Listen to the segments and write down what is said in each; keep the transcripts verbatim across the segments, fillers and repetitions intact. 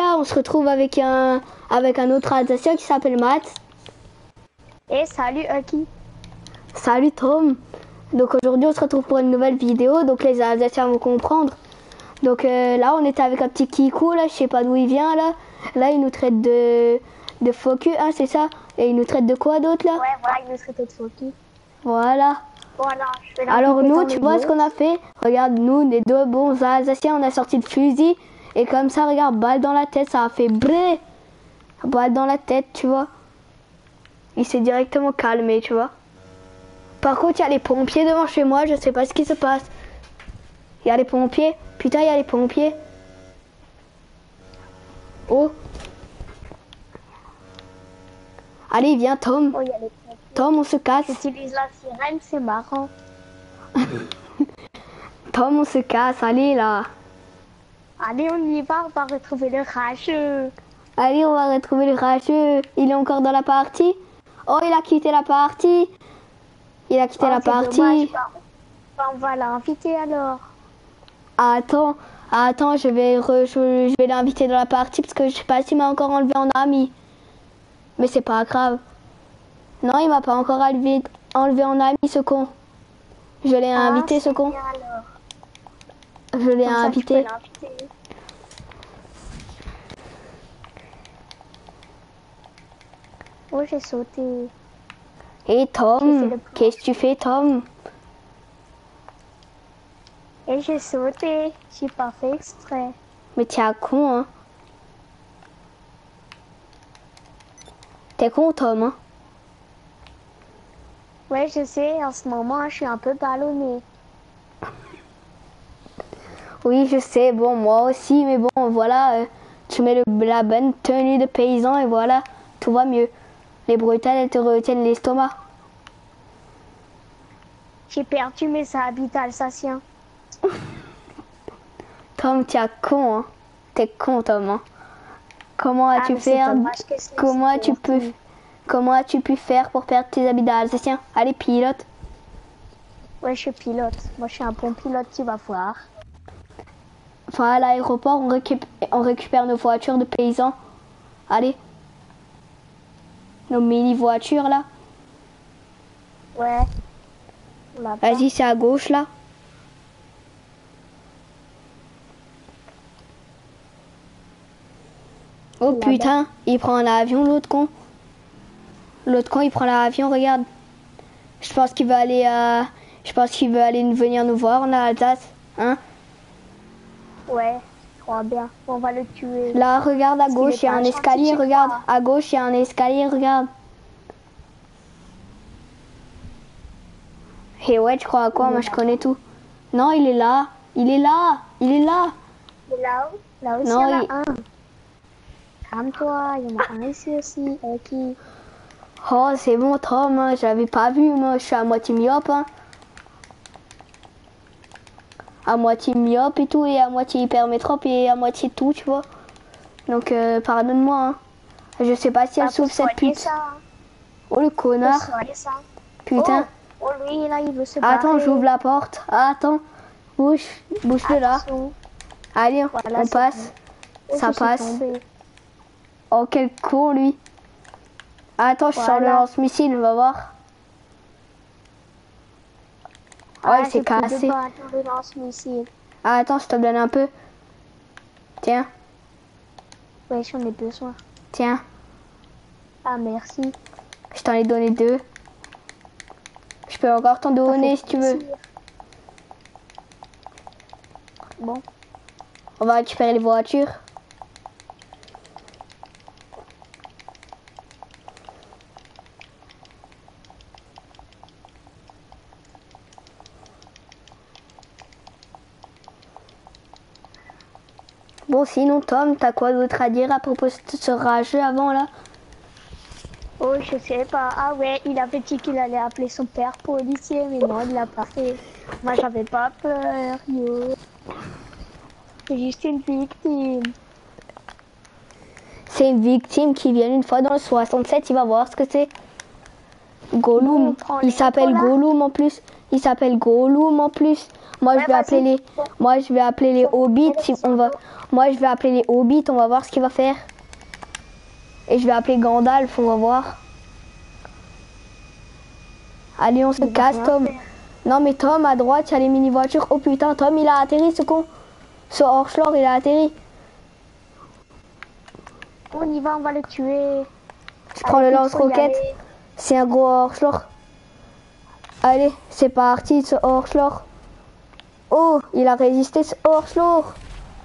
là, on se retrouve avec un, avec un autre Alsacien qui s'appelle Matt. Et salut Aki. Salut Tom. Donc aujourd'hui, on se retrouve pour une nouvelle vidéo. Donc les Alsaciens vont comprendre. Donc euh, là, on était avec un petit Kikou, là, je sais pas d'où il vient, là. Là, il nous traite de, de faux cul, hein, c'est ça? Et il nous traite de quoi d'autre, là? Ouais, voilà, il nous traite de faux cul. Voilà. Voilà, je vais Alors nous, tu vois ce qu'on a fait? Regarde, nous, les deux bons Alsaciens, on a sorti le fusil. Et comme ça, regarde, balle dans la tête, ça a fait bré. Balle dans la tête, tu vois. Il s'est directement calmé, tu vois. Par contre, il y a les pompiers devant chez moi, je sais pas ce qui se passe. Il y a les pompiers. Putain, il y a les pompiers. Oh. Allez, viens, Tom. Oh, il y a les pompiers. Tom, on se casse. J'utilise la sirène, c'est marrant. Tom, on se casse, allez là. Allez, on y va, on va retrouver le rageux. Allez, on va retrouver le rageux. Il est encore dans la partie. Oh, il a quitté la partie. Il a quitté Oh, la c'est partie. dommage. Bah, on va l'inviter alors. Attends, attends, je vais, re- je, je vais l'inviter dans la partie parce que je sais pas s'il m'a encore enlevé en ami. Mais c'est pas grave. Non, il m'a pas encore enlevé, enlevé en ami, ce con. Je l'ai Ah, invité, ce c'est con. bien, alors. Je l'ai Comme ça, tu invité. peux l'inviter. Oh, j'ai sauté. Et J'ai fait Tom, le qu'est-ce que tu fais, Tom? Et j'ai sauté. J'ai pas fait exprès. Mais t'es un con, hein. T'es con, Tom, hein. Ouais, je sais, en ce moment, je suis un peu ballonnée. Oui, je sais, bon, moi aussi, mais bon, voilà, euh, tu mets le, la bonne tenue de paysan et voilà, tout va mieux. Les brutales, elles te retiennent l'estomac. J'ai perdu mes habits alsaciens. Tom, t'es un con, hein. T'es con, Tom, hein. Comment Ah, as-tu mais c'est fait, dommage que c'est comment as-tu pu, sorti. comment as-tu pu faire pour perdre tes habits d'Alsacien? Allez, pilote. Ouais, je suis pilote. Moi, je suis un bon pilote, tu vas voir. Enfin, à l'aéroport, on, récup- on récupère nos voitures de paysans. Allez. Nos mini-voitures, là. Ouais. On l'a pas. Vas-y, c'est à gauche, là. Oh Là-bas. putain, il prend l'avion, l'autre con. L'autre con, il prend l'avion, regarde. Je pense qu'il va aller à... Je pense qu'il veut aller venir nous voir en Alsace. Hein? Ouais, je crois bien. On va le tuer. Là, regarde à Parce qu'il gauche, est il y a pas un gentil, escalier, tu regarde. crois. À gauche, il y a un escalier, regarde. Et ouais, tu crois à quoi? Il est Moi, je là. connais tout. Non, il est là. Il est là. Il est là. Et là-haut, là aussi, Non, il y en a il- un. Calme-toi, il y en a un ici aussi. Ok. Oh, c'est bon, Tom. Hein. J'avais pas vu, moi. Je suis à moitié myope. Hein. À moitié myope et tout, et à moitié hypermétrope, et à moitié tout, tu vois. Donc, euh, pardonne-moi. Hein. Je sais pas si elle Bah, faut souffle cette soigner pute. ça. hein. Oh, le Faut connard. soigner ça. Putain. Oh, oh, lui, là, il veut se barrer. Attends, j'ouvre la porte. Attends. Bouge. Bouge-le là. Attention. Allez, Voilà, on c'est passe. Oh, Ça je suis passe. tombée. Oh, quel con, lui. Attends, je sors le Voilà. lance-missile, va voir. Oh, Ah, il s'est j'ai plus de cassé. balles dans le lance-missile. Ah, attends, je te donne un peu. Tiens, Ouais, j'en ai besoin. tiens. Ah, merci. Je t'en ai donné deux. Je peux encore t'en Ça donner fait si tu veux. plaisir. Bon. On va récupérer les voitures. Bon, sinon, Tom, t'as quoi d'autre à dire à propos de ce rageux avant, là? Oh, je sais pas. Ah ouais, il avait dit qu'il allait appeler son père policier, mais non, il l'a pas fait. Moi, j'avais pas peur, yo. C'est juste une victime. C'est une victime qui vient une fois dans le soixante-sept, il va voir ce que c'est. Gollum. Bon, on prend Il les s'appelle Nicolas. Gollum en plus. Il s'appelle Gollum en plus. Moi, Ouais, je vais appeler vas-y. les, moi, je vais appeler les hobbits. Si on va, moi, je vais appeler les hobbits. On va voir ce qu'il va faire. Et je vais appeler Gandalf. On va voir. Allez, on se Il va casse, rien Tom. faire. Non, mais Tom, à droite, il y a les mini-voitures. Oh putain, Tom, il a atterri, ce con. Ce hors-chlore, il a atterri. On y va, on va le tuer. Je prends le Allez, il faut y lance-roquette. aller. C'est un gros hors-chlore. Allez, c'est parti, ce hors-chlore. Oh, il a résisté, ce hors-chlore.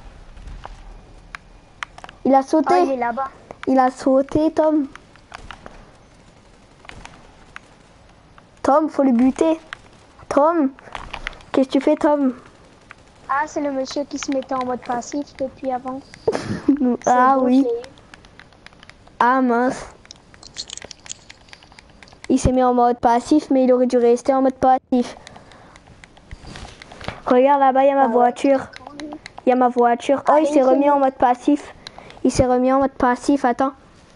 Il a sauté. Ah, il est là-bas. Il a sauté, Tom. Tom, faut le buter. Tom, qu'est-ce que tu fais, Tom? Ah, c'est le monsieur qui se mettait en mode passif depuis avant. Ah C'est bon, oui. je l'ai eu. Ah mince. Il s'est mis en mode passif, mais il aurait dû rester en mode passif. Regarde là-bas, il y a ma Ah ouais. voiture. Il y a ma voiture. Oh, Ah, il il s'est s'est remis mis- en mode passif. Il s'est remis en mode passif, attends.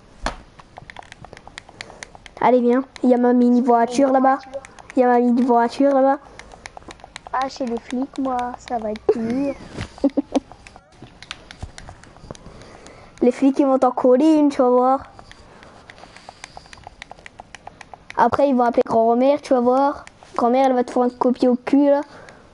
Allez, viens. Il y a ma mini voiture là-bas. Il y a ma mini voiture là-bas. Ah, chez les flics, moi, ça va être dur. Les flics, ils vont t'en coller une, tu vas voir. Après, ils vont appeler grand-mère, tu vas voir. Grand-mère, elle va te faire un copier au cul, là.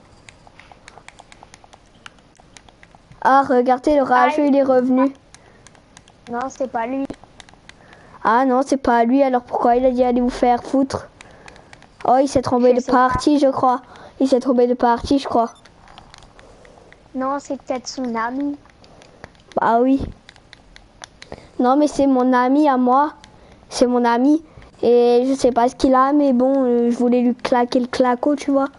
Ah, regardez, le rageux, il est revenu. Non, c'est pas lui. Ah non, c'est pas lui, alors pourquoi il a dit allez vous faire foutre? Oh, il s'est trompé Je de sais partie, je crois. Il s'est trompé de partie, je crois. Non, c'est peut-être son ami. Bah oui. Non, mais c'est mon ami à moi. C'est mon ami. Et je sais pas ce qu'il a, mais bon, euh, je voulais lui claquer le claco, tu vois.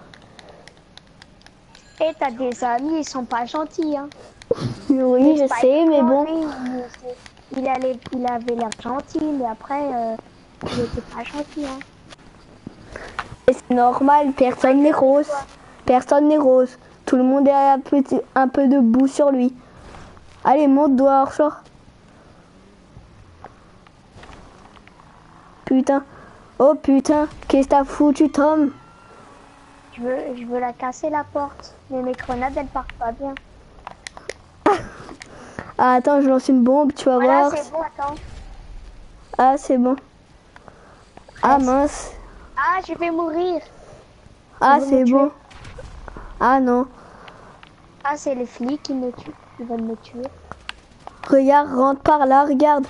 Et t'as des amis, ils sont pas gentils, hein. Oui, je sais, mais bon. Lui, il, il, allait, il avait l'air gentil, mais après, euh, il était pas gentil, hein. Et c'est normal, personne n'est rose. Personne n'est rose. Tout le monde est un peu, un peu de boue sur lui. Allez, monte dehors, sort. Putain. Oh putain, qu'est-ce que t'as foutu, Tom? Je veux, je veux la casser, la porte. Mais mes grenades, elles partent pas bien. Ah, attends, je lance une bombe, tu vas Voilà, voir. c'est bon, attends. Ah, c'est bon. Ah, Yes. mince. Ah, je vais mourir. Ah, Ils vont c'est me bon. tuer. Ah, non. Ah, c'est les flics qui me tuent. Ils veulent me tuer. Regarde, rentre par là, regarde.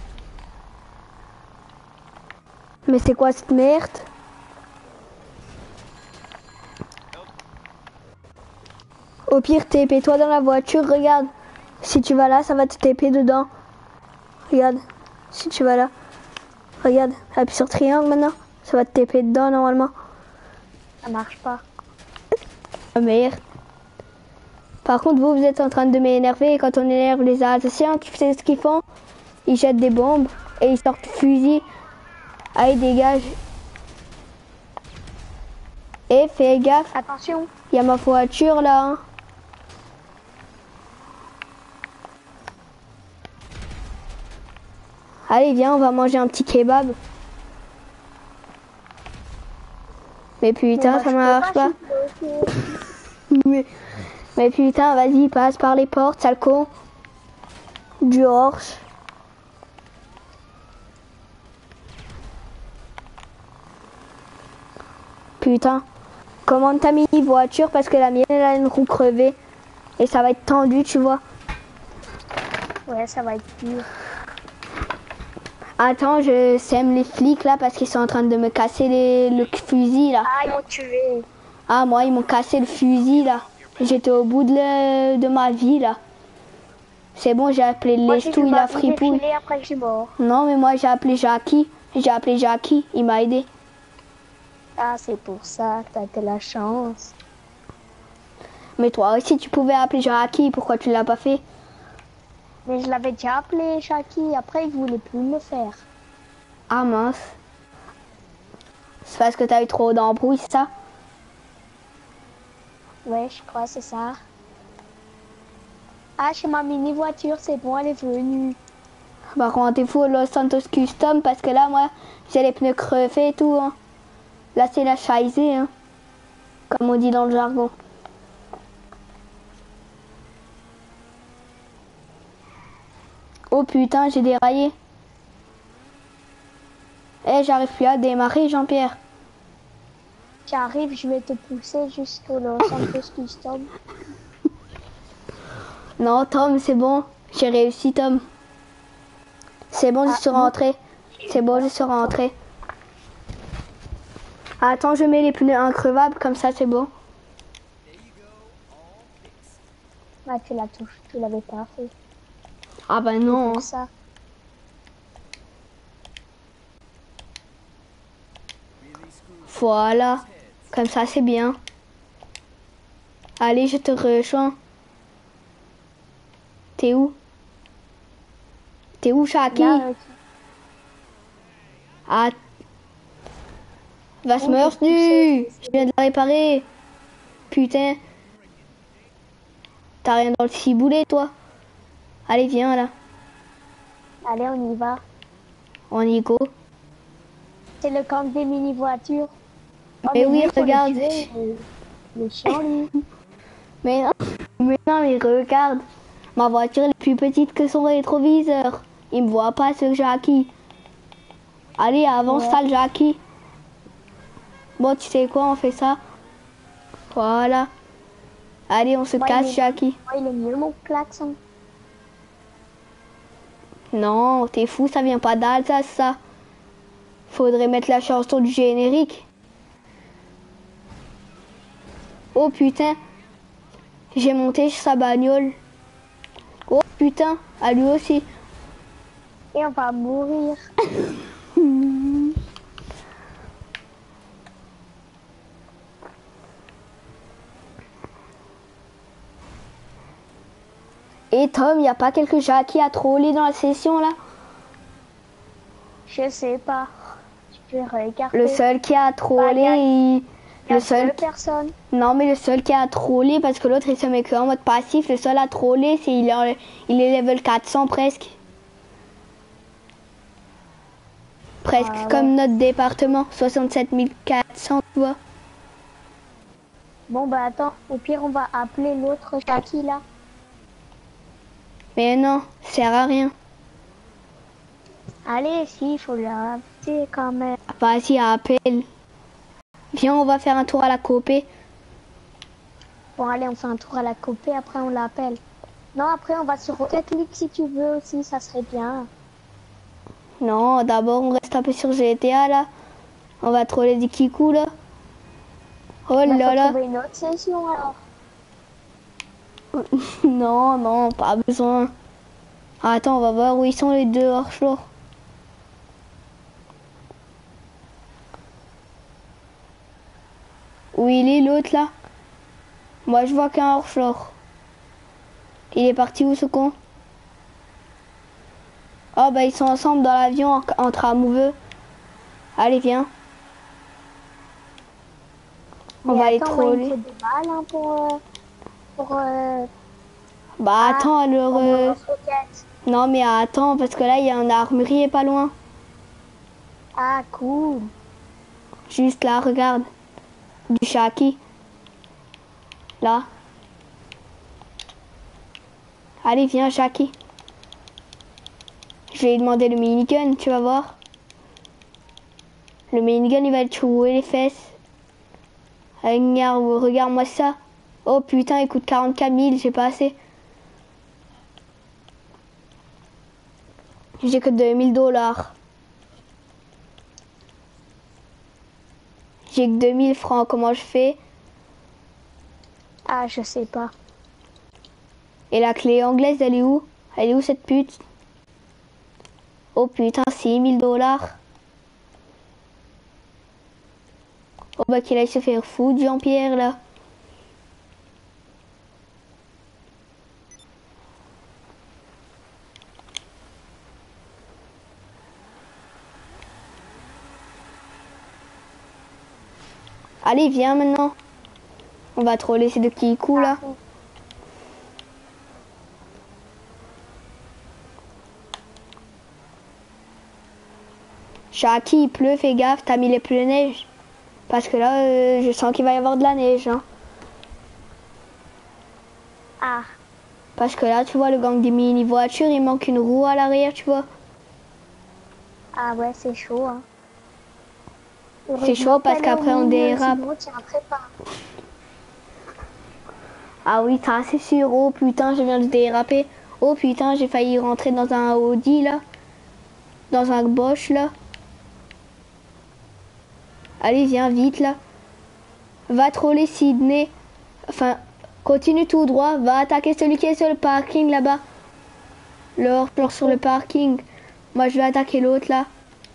Mais c'est quoi cette merde? Au pire, T P-toi dans la voiture, regarde. Si tu vas là, ça va te T P dedans. Regarde, si tu vas là. Regarde, appuie sur triangle maintenant. Ça va te T P dedans normalement. Ça marche pas. Ah merde. Par contre, vous, vous êtes en train de m'énerver. Et quand on énerve les Alsaciens, tu sais ce qu'ils font? Ils jettent des bombes et ils sortent fusil. Allez, dégage. Et fais gaffe, Attention. il y a ma voiture là. Hein. Allez, viens, on va manger un petit kebab. Mais putain, ça marche pas. Mais, mais putain, vas-y, passe par les portes, sale con. Du horse. Putain. Commande ta mini voiture parce que la mienne elle a une roue crevée. Et ça va être tendu, tu vois. Ouais, ça va être dur. Attends, je sème les flics là parce qu'ils sont en train de me casser les, le fusil là. Ah, ils m'ont tué. Ah, moi, ils m'ont cassé le fusil là. J'étais au bout de, le- de ma vie là. C'est bon, j'ai appelé Moi, j'ai l'estouille, dû la m'a- j'ai fripouille. filé, après je suis mort. Non, mais moi, j'ai appelé Jackie. J'ai appelé Jackie, il m'a aidé. Ah, c'est pour ça, t'as de la chance. Mais toi aussi, tu pouvais appeler Jackie, pourquoi tu l'as pas fait? Mais je l'avais déjà appelé, Jackie. Après, il voulait plus me faire. Ah mince. C'est parce que t'as eu trop d'embrouilles, c'est ça? Ouais, je crois, c'est ça. Ah, chez ma mini voiture, c'est bon, elle est venue. Bah, rendez-vous au Los Santos Custom parce que là, moi, j'ai les pneus crevés et tout. Hein. Là, c'est la chaisée, hein. Comme on dit dans le jargon. Oh putain, j'ai déraillé. Eh, j'arrive plus à démarrer, Jean-Pierre. J'arrive, je vais te pousser jusqu'au Los Santos Custom. Non, Tom, c'est bon. J'ai réussi, Tom. C'est bon, Ah, je suis bon. rentré. C'est bon, je suis rentré. Attends, je mets les pneus increvables, comme ça, c'est bon. Ah, tu l'as touché, tu l'avais pas fait. Ah bah non. Pour ça. Voilà. Comme ça, c'est bien. Allez, je te rejoins. T'es où? T'es où, Shaki? Là, euh, Ah. Va se Oh, me j'ai poussé. Je viens de la réparer. Putain. T'as rien dans le ciboulé, toi? Allez, viens, là. allez, on y va. On y go. C'est le camp des mini-voitures. Oh, Mais oui, lui, faut le regarde. tuer, il- il est chiant, lui. Mais non, mais non, mais regarde. Ma voiture est plus petite que son rétroviseur. Il me voit pas, ce Jackie. Allez, avance Ouais. ça, le Jackie. Bon, tu sais quoi, on fait ça. Voilà. Allez, on se Moi, casse, il est- Jackie. Moi, il est mieux, mon klaxon. Non, t'es fou, ça vient pas d'Alsace, ça. Faudrait mettre la chanson du générique. Oh putain. J'ai monté sur sa bagnole. Oh putain, à lui aussi. Et on va mourir. Et Tom, y a pas quelques Jackie à troller dans la session, là? Je sais pas. Je vais regarder. Le seul qui a trollé, Bah, y a- il... Il y a le seul... deux personnes. Non, mais le seul qui a trollé, parce que l'autre il se met que en mode passif, le seul à troller, c'est il est, il est level quatre cents presque. Presque Ah, ouais. comme notre département, soixante-sept mille quatre cents, tu vois. Bon, bah attends. Au pire, on va appeler l'autre Jackie, là. Mais non, ça sert à rien. Allez, si, il faut l'inviter quand même. Vas-y, appelle. Viens, on va faire un tour à la copée. Bon, allez, on fait un tour à la copée, après on l'appelle. Non, après on va sur Rocket League si tu veux aussi, ça serait bien. Non, d'abord on reste un peu sur G T A là. On va troller des Kikou là. Oh On là va là. trouver une autre session alors. Non, non, pas besoin. Attends, on va voir où ils sont les deux hors-shore. Où il est l'autre là? Moi je vois qu'un hors-shore. Il est parti où ce con? Oh bah ils sont ensemble dans l'avion en, entre amoureux. Allez viens. On Mais va les attends, moi, il me troller. faut des balles hein, pour... euh, pour euh, Bah ah, attends alors... pour mon euh, lance-roquette. Non mais attends parce que là il y a un armurier pas loin. Ah, cool. Juste là, regarde. Du Shaki. Là. Allez, viens, Shaki. Je vais lui demander le minigun, tu vas voir. Le minigun, il va te trouer les fesses. Regarde, regarde-moi ça. Oh putain, il coûte quarante-quatre mille, j'ai pas assez. J'ai que deux mille dollars. J'ai que deux mille francs, comment je fais? Ah, je sais pas. Et la clé anglaise, elle est où? Elle est où cette pute? Oh putain, six mille dollars. Oh bah qu'il aille se faire foutre, Jean-Pierre, là. Allez, viens maintenant. On va troller ces deux Kikou, là. Shaki, il pleut, fais gaffe, t'as mis les pneus neige. Parce que là, euh, je sens qu'il va y avoir de la neige. Hein. Ah, Parce que là, tu vois, le gang des mini-voitures, il manque une roue à l'arrière, tu vois. Ah ouais, c'est chaud. Hein. C'est chaud parce qu'après on dérape. Ah oui, ça c'est sûr. Oh putain, je viens de déraper. Oh putain, j'ai failli rentrer dans un Audi là. Dans un Bosch là. Allez, viens vite là. Va troller Sydney. Enfin, continue tout droit. Va attaquer celui qui est sur le parking là-bas. Le hors sur le parking. Moi, je vais attaquer l'autre là.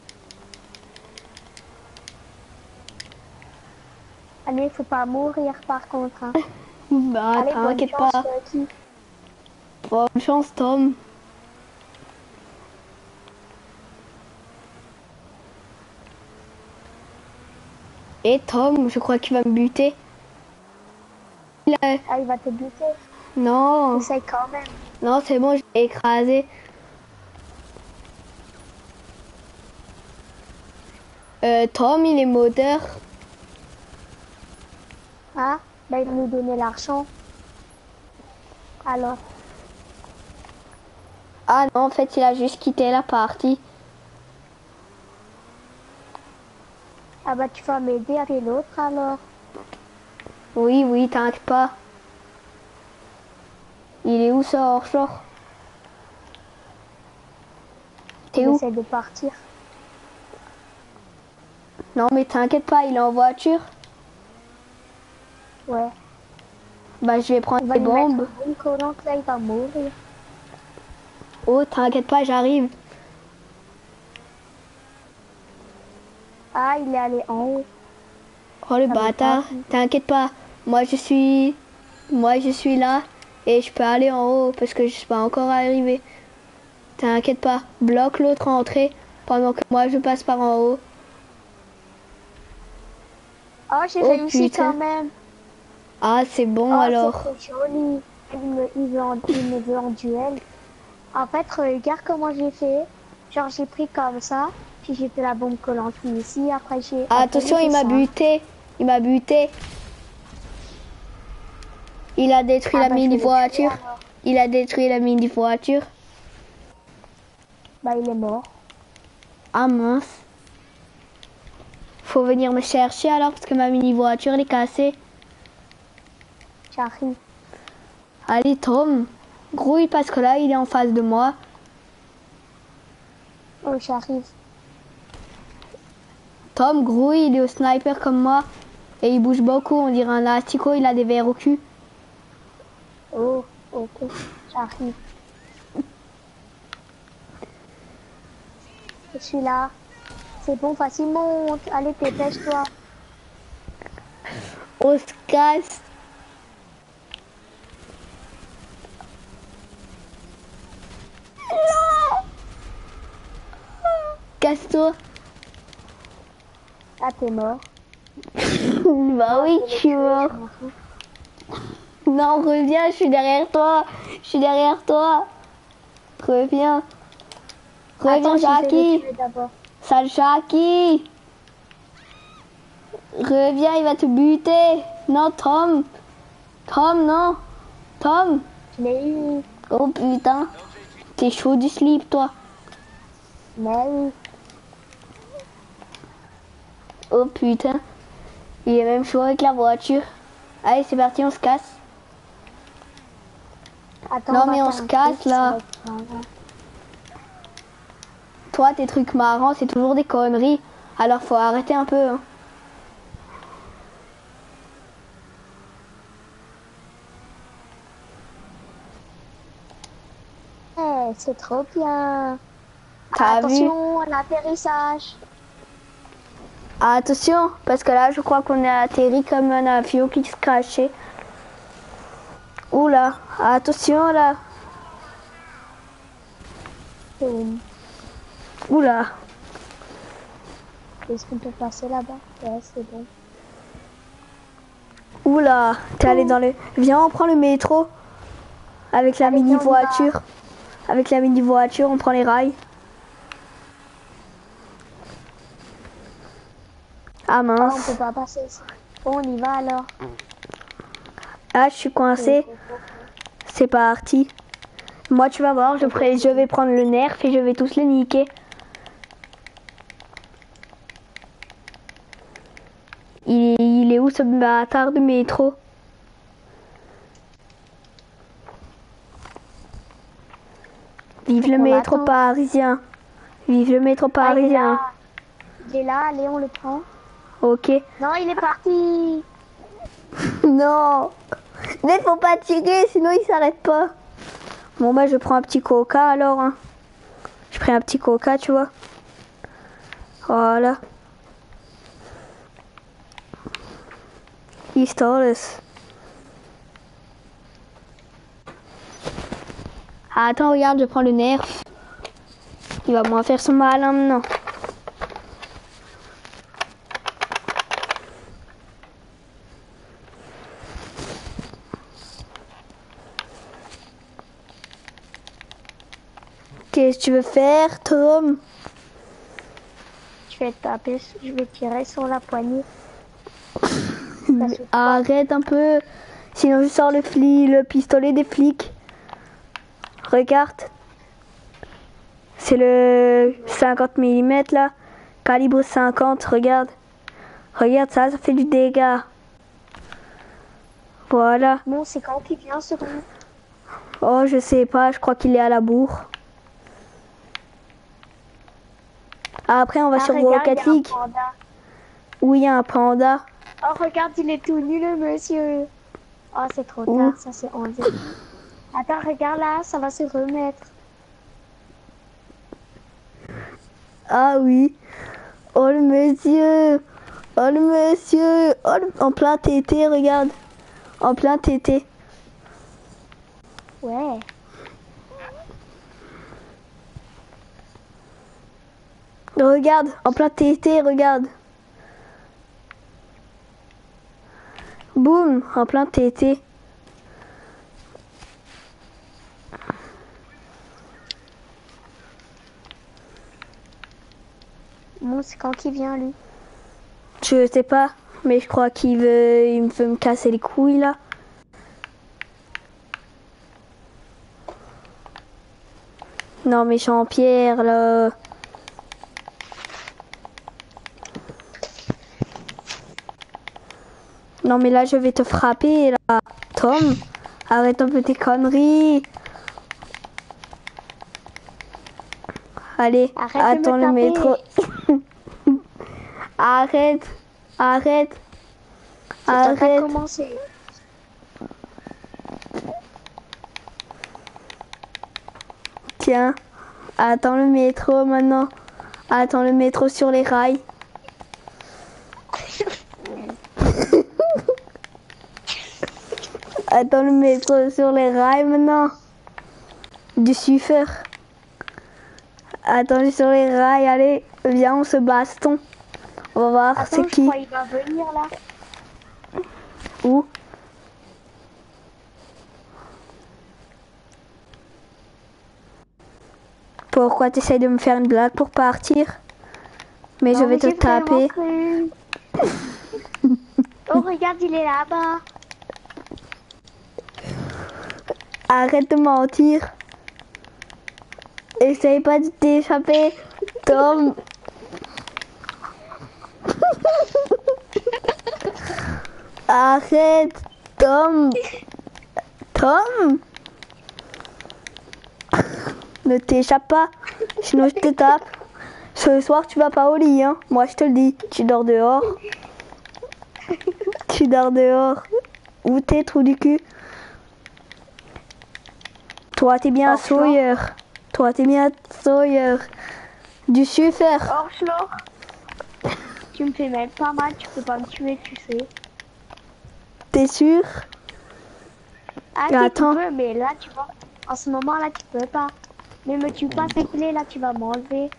Allez, faut pas mourir par contre. Hein. Bah, t'inquiète pas. Euh, Bonne chance, Tom. Et Tom, je crois qu'il va me buter. Il a... Ah, il va te buter. Non. Essaye quand même. Non, c'est bon, je l'ai écrasé. Euh, Tom, il est moteur. Ah, bah il va nous donner l'argent. Alors. Ah non, en fait, il a juste quitté la partie. Ah bah tu vas m'aider avec l'autre alors. Oui, oui, t'inquiète pas. Il est où ce hors-shore? T'es où? J'essaie de partir. Non, mais t'inquiète pas, il est en voiture. Ouais. Bah, je vais prendre des bombes. Une collante là, il va mourir. Oh, t'inquiète pas, j'arrive. Ah, il est allé en haut. Oh, le bâtard. T'inquiète pas. Moi, je suis... Moi, je suis là. Et je peux aller en haut parce que je suis pas encore arrivé. T'inquiète pas. Bloque l'autre entrée pendant que moi, je passe par en haut. Oh, j'ai oh, réussi putain. quand même. Ah, c'est bon oh, alors. C'est joli. Il me, il, veut en, il me veut en duel. En fait, regarde comment j'ai fait. Genre, j'ai pris comme ça. Puis j'ai fait la bombe collante ici. Après, j'ai. Ah, attention, il m'a buté. Il m'a buté. Il a détruit ah, la bah, mini-voiture. Il a détruit la mini-voiture. Bah, il est mort. Ah mince. Faut venir me chercher alors parce que ma mini-voiture elle est cassée. J'arrive. Allez Tom, grouille parce que là il est en face de moi. Oh, j'arrive. Tom, grouille, il est au sniper comme moi. Et il bouge beaucoup, on dirait un asticot, il a des verres au cul. Oh, ok, j'arrive. Je suis là. C'est bon, vas-y, monte. Allez, dépêche-toi. On se casse. Non. Casse-toi. Ah, t'es mort. Bah oui, je suis mort. Non, reviens, je suis derrière toi. Je suis derrière toi. Reviens. Reviens, Jackie. Sale Jackie. Reviens, il va te buter. Non, Tom. Tom, non. Tom. Je l'ai eu. Oh putain. T'es chaud du slip, toi. Mais oui. Oh putain. Il est même chaud avec la voiture. Allez, c'est parti, on se casse. Attends, non, mais on se casse, là. Toi, tes trucs marrants, c'est toujours des conneries. Alors, faut arrêter un peu, hein. Hey, c'est trop bien. Attention à l'atterrissage. Attention, parce que là, je crois qu'on est atterri comme un avion qui se crachait. Oula, attention là. Boum. Oula. Est-ce qu'on peut passer là-bas? Ouais, c'est bon. Oula, t'es allé dans le... Viens, on prend le métro. Avec la mini-voiture. Avec la mini-voiture, on prend les rails. Ah mince. Oh, on peut pas passer ici. Bon, on y va alors. Ah, je suis coincée. C'est parti. Moi, tu vas voir, je, ferai, je vais prendre le nerf et je vais tous les niquer. Il, il est où ce bâtard de métro? Vive le métro l'attend. parisien. Vive le métro Ah, il est parisien. là. Il est là, allez, on le prend. Ok. Non, il est parti. Non. Mais faut pas tirer, sinon il s'arrête pas. Bon bah je prends un petit coca alors. Hein. Je prends un petit coca, tu vois. Voilà. Historis. Ah, attends, regarde, je prends le nerf. Il va moins faire son mal hein, maintenant. Qu'est-ce que tu veux faire, Tom? Je vais taper, je vais tirer sur la poignée. Arrête un peu. Sinon je sors le, fli le pistolet des flics. Regarde. C'est le cinquante millimètres là. Calibre cinquante, regarde. Regarde ça, ça fait du dégât. Voilà. Bon, c'est quand qu'il vient ce truc? Oh, je sais pas, je crois qu'il est à la bourre. Après, on va Ah, sur regarde, Rocket il y a un League. panda. Où il y a un panda. Oh, regarde, il est tout nu, le monsieur. Oh, c'est trop Où? tard, ça c'est onze. Attends, regarde là, ça va se remettre. Ah oui. Oh le monsieur. Oh le monsieur. Oh, le... En plein tété, regarde. En plein tété. Ouais. Regarde, en plein tété, regarde. Boum, en plein tété. Bon, c'est quand qu'il vient, lui? Je sais pas, mais je crois qu'il veut, il veut me casser les couilles là. Non mais Jean-Pierre là. Non mais là je vais te frapper là. Tom, arrête un peu tes conneries. Allez, Arrête attends de le me métro. Arrête, arrête, C'est pas arrête. commencé. Tiens, attends le métro maintenant. Attends le métro sur les rails. Attends le métro sur les rails maintenant. Du suffeur. Attends sur les rails, allez, viens on se baston. On va voir c'est Attends, je qui. crois qu'il va venir là. Où? Pourquoi tu essaies de me faire une blague pour partir? Mais Non, je vais mais te j'ai vraiment taper. cru. Oh, regarde, il est là-bas. Arrête de mentir. Essaye pas de t'échapper, Tom. Arrête, Tom. Tom. Ne t'échappe pas, sinon je te tape. Ce soir, tu vas pas au lit, hein. Moi, je te le dis. Tu dors dehors. Tu dors dehors. Où t'es, trou du cul? Toi, t'es bien un Sawyer. Toi, t'es bien un Sawyer. Du suffeur. Orchlor. Tu me fais même pas mal, tu peux pas me tuer, tu sais. T'es sûr? Ah, si, Attends. tu peux, mais là, tu vois, en ce moment, là, tu peux pas. Mais me tue pas, s'il te plaît, là, tu vas m'enlever.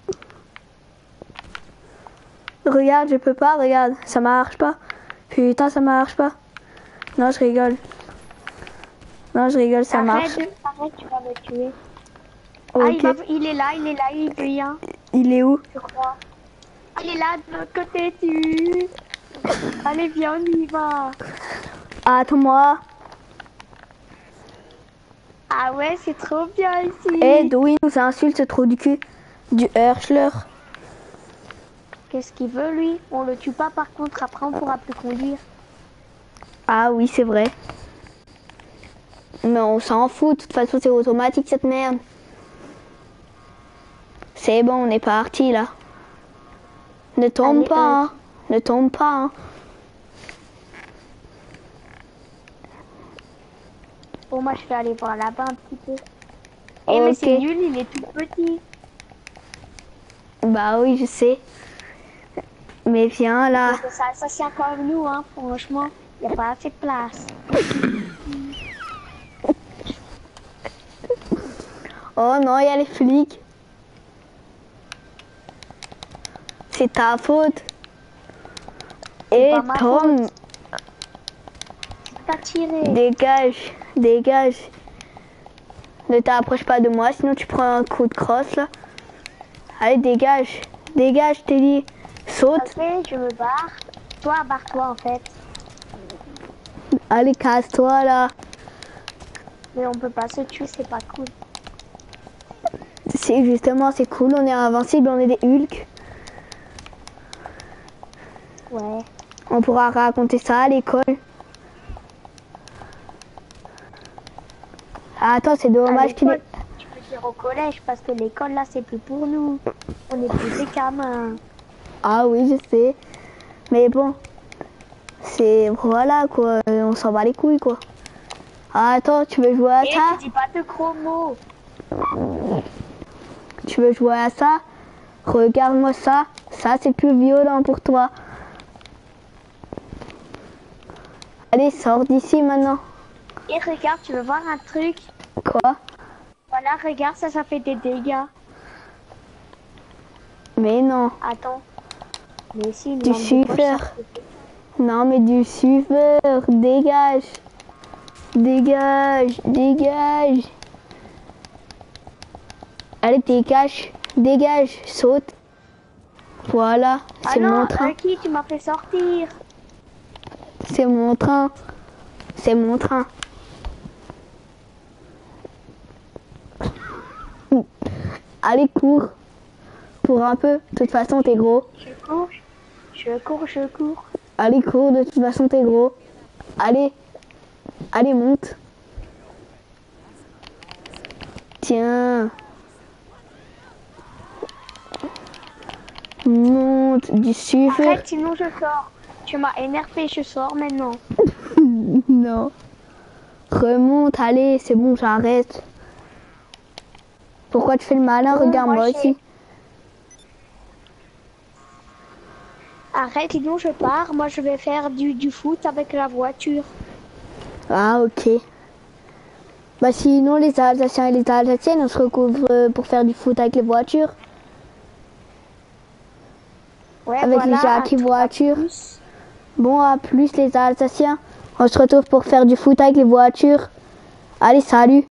Regarde, je peux pas, regarde. Ça marche pas. Putain, ça marche pas. Non, je rigole. Non, je rigole, ça marche. Arrête, arrête, tu vas me tuer. Ah, il, Ok. va, il est là, il est là, il vient, Il est où? je crois. Ah, il est là, de l'autre côté, tu. Allez, viens, on y va. Attends-moi. Ah ouais, c'est trop bien ici. Et d'où il nous insulte ce trou du cul. Du Hirschler. Qu'est-ce qu'il veut lui? On le tue pas par contre, après on pourra plus conduire. Ah oui, c'est vrai. Mais on s'en fout, de toute façon c'est automatique cette merde. C'est bon, on est parti là. Ne tombe Allez, pas, euh, hein. Ne tombe pas, hein. Bon, moi je vais aller voir là-bas un petit peu. Eh mais Ok. c'est nul, il est tout petit. Bah oui, je sais. Mais viens là. Donc, ça, ça c'est encore nous, hein, franchement. Il n'y a pas assez de place. Oh non, il y a les flics. C'est ta faute. Et pas ma Tom, T'as tiré. dégage, dégage. Ne t'approche pas de moi, sinon tu prends un coup de crosse là. Allez, dégage, dégage, t'es dit. Saute. Ok, je me barre. Toi, barre-toi en fait. Allez, casse-toi là. Mais on peut pas se tuer, c'est pas cool. C'est justement, c'est cool, on est invincible, on est des Hulk. Ouais. On pourra raconter ça à l'école. Ah, attends, c'est À dommage qu'il l'école, est... tu peux dire au collège parce que l'école là c'est plus pour nous. On est plus des gamins. Ah oui, je sais. Mais bon, c'est... Voilà quoi, on s'en bat les couilles quoi. Ah, attends, tu veux jouer à Et ça? tu dis pas de gros mots. Tu veux jouer à ça? Regarde-moi ça. Ça, c'est plus violent pour toi. Allez, sors d'ici maintenant. Et regarde, tu veux voir un truc? Quoi? Voilà, regarde, ça, ça fait des dégâts. Mais non. Attends. Mais si, une Du lampe de poche, ça suiveur. fait- Non, mais du suiveur. Dégage. Dégage. Dégage. Allez, dégage. Dégage. Saute. Voilà. Ah C'est non, mon train. Lucky, tu m'as fait sortir. C'est mon train. C'est mon train. Allez, cours. Cours un peu. De toute façon, t'es gros. Je cours, je cours, je cours. Allez, cours. De toute façon, t'es gros. Allez. Allez, monte. Tiens. Monte. Du suiveur. Arrête, sinon je sors. Tu m'as énervé, je sors maintenant. Non. Remonte, allez, c'est bon, j'arrête. Pourquoi tu fais le malin? Bon, Regarde-moi moi, aussi. Arrête, sinon je pars. Moi, je vais faire du, du foot avec la voiture. Ah, ok. Bah sinon, les Alsaciens et les Alsaciennes, on se recouvre euh, pour faire du foot avec les voitures. Ouais, Avec voilà, les Jackie un- voitures. plus. Bon, à plus les Alsaciens. On se retrouve pour faire du foot avec les voitures. Allez, salut.